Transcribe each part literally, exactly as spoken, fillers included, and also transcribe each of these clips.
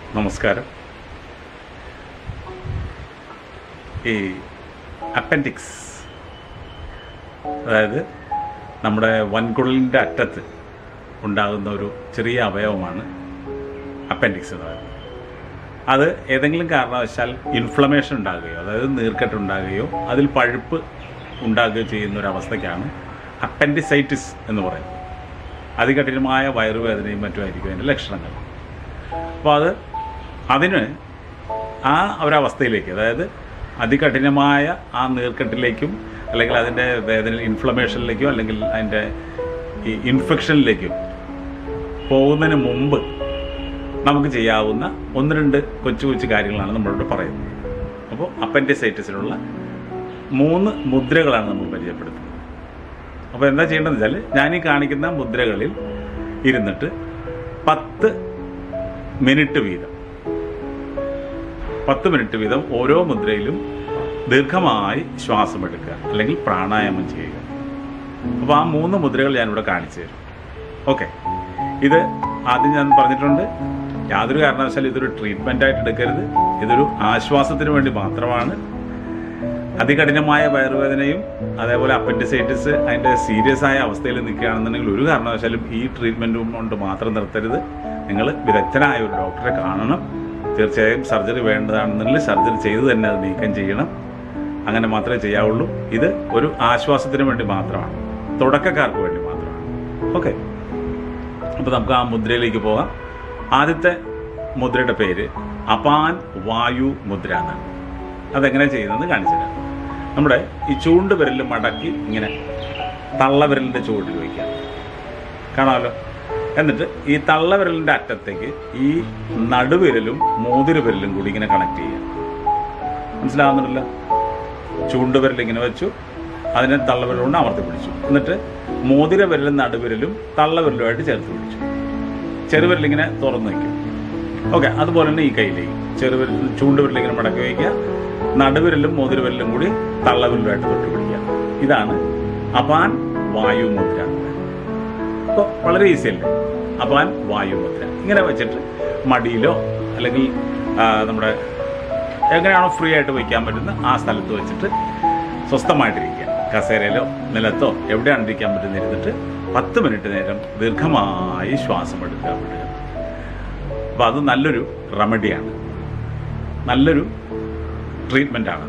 നമസ്കാരം. ഈ അപ്പൻഡിക്സ്, അതായത് നമ്മുടെ വൻകുടലിൻ്റെ അറ്റത്ത് ഉണ്ടാകുന്ന ഒരു ചെറിയ അവയവമാണ് അപ്പൻഡിക്സ് എന്ന് പറയുന്നത്. അത് ഏതെങ്കിലും കാരണവശാൽ ഇൻഫ്ലമേഷൻ ഉണ്ടാകുകയോ, അതായത് നീർക്കെട്ടുണ്ടാകുകയോ അതിൽ പഴുപ്പ് ഉണ്ടാകുകയോ ചെയ്യുന്ന ഒരവസ്ഥയ്ക്കാണ് അപ്പൻഡിസൈറ്റിസ് എന്ന് പറയുന്നത്. അതികഠിനമായ വയറുവേദനയും മറ്റുമായിരിക്കും അതിൻ്റെ ലക്ഷണങ്ങൾ. അപ്പോൾ അത് അതിന് ആ ഒരവസ്ഥയിലേക്ക്, അതായത് അതികഠിനമായ ആ നീർക്കെട്ടിലേക്കും അല്ലെങ്കിൽ അതിൻ്റെ വേദന ഇൻഫ്ലമേഷനിലേക്കും അല്ലെങ്കിൽ അതിൻ്റെ ഈ ഇൻഫെക്ഷനിലേക്കും പോകുന്നതിന് മുമ്പ് നമുക്ക് ചെയ്യാവുന്ന ഒന്ന് രണ്ട് കൊച്ചു കൊച്ചു കാര്യങ്ങളാണ് നമ്മളിവിടെ പറയുന്നത്. അപ്പോൾ അപ്പൻഡിസൈറ്റിസിനുള്ള മൂന്ന് മുദ്രകളാണ് നമ്മൾ പരിചയപ്പെടുത്തുന്നത്. അപ്പോൾ എന്താ ചെയ്യേണ്ടതെന്ന് വെച്ചാൽ, ഞാനീ കാണിക്കുന്ന മുദ്രകളിൽ ഇരുന്നിട്ട് പത്ത് മിനിറ്റ് വീതം പത്ത് മിനിറ്റ് വീതം ഓരോ മുദ്രയിലും ദീർഘമായി ശ്വാസമെടുക്കുക അല്ലെങ്കിൽ പ്രാണായാമം ചെയ്യുക. അപ്പോൾ ആ മൂന്ന് മുദ്രകൾ ഞാനിവിടെ കാണിച്ചു തരും. ഓക്കെ, ഇത് ആദ്യം ഞാൻ പറഞ്ഞിട്ടുണ്ട്, യാതൊരു കാരണവശാലും ഇതൊരു ട്രീറ്റ്മെൻറ്റായിട്ട് എടുക്കരുത്. ഇതൊരു ആശ്വാസത്തിന് വേണ്ടി മാത്രമാണ്. അതികഠിനമായ വയറുവേദനയും അതേപോലെ അപ്പൻഡിസൈറ്റിസ് അതിൻ്റെ സീരിയസ് ആയ അവസ്ഥയിൽ നിൽക്കുകയാണെന്നുണ്ടെങ്കിൽ ഒരു കാരണവശാലും ഈ ട്രീറ്റ്മെൻറ്റും കൊണ്ട് മാത്രം നിർത്തരുത്. നിങ്ങൾ വിദഗ്ധനായ ഒരു ഡോക്ടറെ കാണണം. തീർച്ചയായും സർജറി വേണ്ടതാണെന്നുണ്ടെങ്കിൽ സർജറി ചെയ്ത് തന്നെ അത് നീക്കം ചെയ്യണം. അങ്ങനെ മാത്രമേ ചെയ്യാവുള്ളൂ. ഇത് ഒരു ആശ്വാസത്തിന് വേണ്ടി മാത്രമാണ്, തുടക്കക്കാർക്ക് വേണ്ടി മാത്രമാണ്. ഓക്കെ, അപ്പോൾ നമുക്ക് ആ മുദ്രയിലേക്ക് പോകാം. ആദ്യത്തെ മുദ്രയുടെ പേര് അപാൻ വായു മുദ്ര എന്നാണ്. അതെങ്ങനെ ചെയ്യുന്നതെന്ന് കാണിച്ചു തരാം. നമ്മുടെ ഈ ചൂണ്ട് വിരൽ മടക്കി ഇങ്ങനെ തള്ളവിരലിൻ്റെ ചുവട്ടിൽ വയ്ക്കാം, കാണാമല്ലോ. എന്നിട്ട് ഈ തള്ളവിരലിൻ്റെ അറ്റത്തേക്ക് ഈ നടുവിരലും മോതിരവിരലും കൂടി ഇങ്ങനെ കണക്ട് ചെയ്യാം. മനസ്സിലാവുന്നുണ്ടല്ലോ? ചൂണ്ടുവിരൽ ഇങ്ങനെ വെച്ചു, അതിനെ തള്ളവിരൽ കൊണ്ട് അമർത്തി പിടിച്ചു. എന്നിട്ട് മോതിരവിരലും നടുവിരലും തള്ളവിരലുമായിട്ട് ചേർത്ത് പിടിച്ചു. ചെറുവിരലിങ്ങനെ തുറന്നു വയ്ക്കും. ഓക്കെ, അതുപോലെ തന്നെ ഈ കയ്യിലേക്ക് ചെറുവിരൽ ചൂണ്ടുവിരലിങ്ങനെ മടക്കി വയ്ക്കുക, നടുവിരലും മോതിരവിരലും കൂടി തള്ളവിരലുമായിട്ട് തൊട്ട് പിടിക്കുക. ഇതാണ് അപാൻ വായു മുദ്ര. അപ്പോൾ വളരെ ഈസി അല്ലേ? അപാൻ വായു മുദ്ര ഇങ്ങനെ വെച്ചിട്ട് മടിയിലോ അല്ലെങ്കിൽ നമ്മുടെ എങ്ങനെയാണോ ഫ്രീ ആയിട്ട് വയ്ക്കാൻ പറ്റുന്ന ആ സ്ഥലത്ത് വെച്ചിട്ട് സ്വസ്ഥമായിട്ടിരിക്കുക. കസേരയിലോ നിലത്തോ എവിടെയാണ് ഇരിക്കാൻ പറ്റുന്ന ഇരുന്നിട്ട് പത്ത് മിനിറ്റ് നേരം ദീർഘമായി ശ്വാസം എടുക്കാൻ പറ്റുക. അപ്പോൾ അത് നല്ലൊരു റെമഡിയാണ്, നല്ലൊരു ട്രീറ്റ്മെൻറ്റാണ്.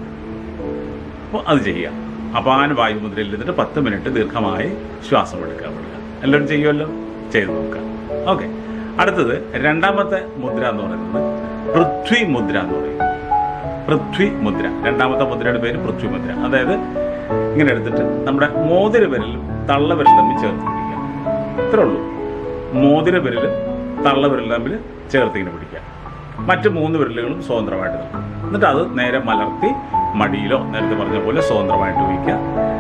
അപ്പോൾ അത് ചെയ്യുക. അപാൻ വായുമുദ്രയിൽ ഇരുന്നിട്ട് പത്ത് മിനിറ്റ് ദീർഘമായി ശ്വാസം എടുക്കാൻ പറ്റുക. എല്ലാവരും ചെയ്യുമല്ലോ, ചെയ്ത് നോക്കാം. ഓക്കെ, അടുത്തത് രണ്ടാമത്തെ മുദ്ര എന്ന് പറയുന്നത് പൃഥ്വി മുദ്ര എന്ന് പറയും. പൃഥ്വി മുദ്ര, രണ്ടാമത്തെ മുദ്രയുടെ പേര് പൃഥ്വി മുദ്ര. അതായത് ഇങ്ങനെ എടുത്തിട്ട് നമ്മുടെ മോതിര വിരലും തള്ളവിരലും തമ്മിൽ ചേർത്ത് പിടിക്കുക. ഇത്രേ ഉള്ളൂ. മോതിര വിരലും തള്ളവിരലും തമ്മിൽ ചേർത്ത് ഇങ്ങനെ പിടിക്കുക. മറ്റ് മൂന്ന് വിരലുകളും സ്വതന്ത്രമായിട്ട് നിൽക്കും. എന്നിട്ട് അത് നേരെ മലർത്തി മടിയിലോ നേരത്തെ പറഞ്ഞ പോലെ സ്വതന്ത്രമായിട്ട് വയ്ക്കുക.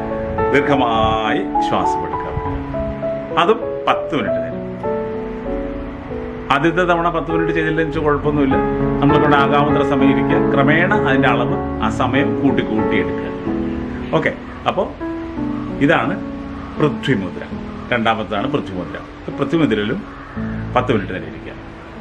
ദീർഘമായി ശ്വാസം എടുക്കുക. അതും പത്ത് മിനിറ്റ് നേരം. ആദ്യത്തെ തവണ പത്ത് മിനിറ്റ് ചെയ്തില്ലെന്ന് വെച്ചാൽ കുഴപ്പമൊന്നുമില്ല. നമ്മളെ കൊണ്ട് ആകാവുന്ന സമയം ഇരിക്കുക. ക്രമേണ അതിൻ്റെ അളവ് ആ സമയം കൂട്ടി കൂട്ടിയെടുക്കുക. ഓക്കെ, അപ്പോൾ ഇതാണ് പൃഥ്വി മുദ്ര. രണ്ടാമത്തേതാണ് പൃഥ്വി മുദ്ര. പൃഥ്വി മുദ്രയിലും പത്ത് മിനിറ്റ് നേരം ഇരിക്കുക.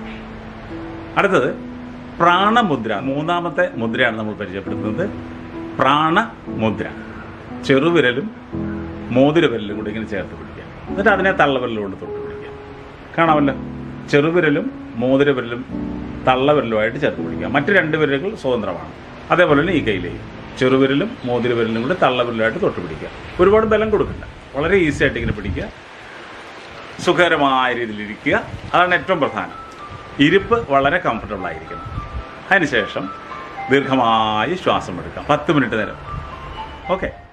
അടുത്തത് പ്രാണമുദ്ര, മൂന്നാമത്തെ മുദ്രയാണ് നമ്മൾ പരിചയപ്പെടുത്തുന്നത്. പ്രാണമുദ്ര, ചെറുവിരലും മോതിരവിരലും കൂടി ഇങ്ങനെ ചേർത്ത് പിടിക്കുക. എന്നിട്ട് അതിനെ തള്ളവിരലുകൊണ്ട് തൊട്ട് പിടിക്കുക. കാണാമല്ലോ, ചെറുവിരലും മോതിരവിരലും തള്ളവിരലുമായിട്ട് ചേർത്ത് പിടിക്കുക. മറ്റ് രണ്ട് വിരലുകൾ സ്വതന്ത്രമാണ്. അതേപോലെ തന്നെ ഈ കയ്യിലേക്ക് ചെറുവിരലും മോതിരവിരലും കൂടി തള്ളവിരലുമായിട്ട് തൊട്ട് പിടിക്കുക. ഒരുപാട് ബലം കൊടുക്കണ്ട, വളരെ ഈസി ആയിട്ട് ഇങ്ങനെ പിടിക്കുക. സുഖകരമായ രീതിയിൽ ഇരിക്കുക. അതാണ് ഏറ്റവും പ്രധാനം. ഇരിപ്പ് വളരെ കംഫർട്ടബിൾ ആയിരിക്കണം. അതിനുശേഷം ദീർഘമായി ശ്വാസം എടുക്കാം പത്ത് മിനിറ്റ് നേരം. ഓക്കെ.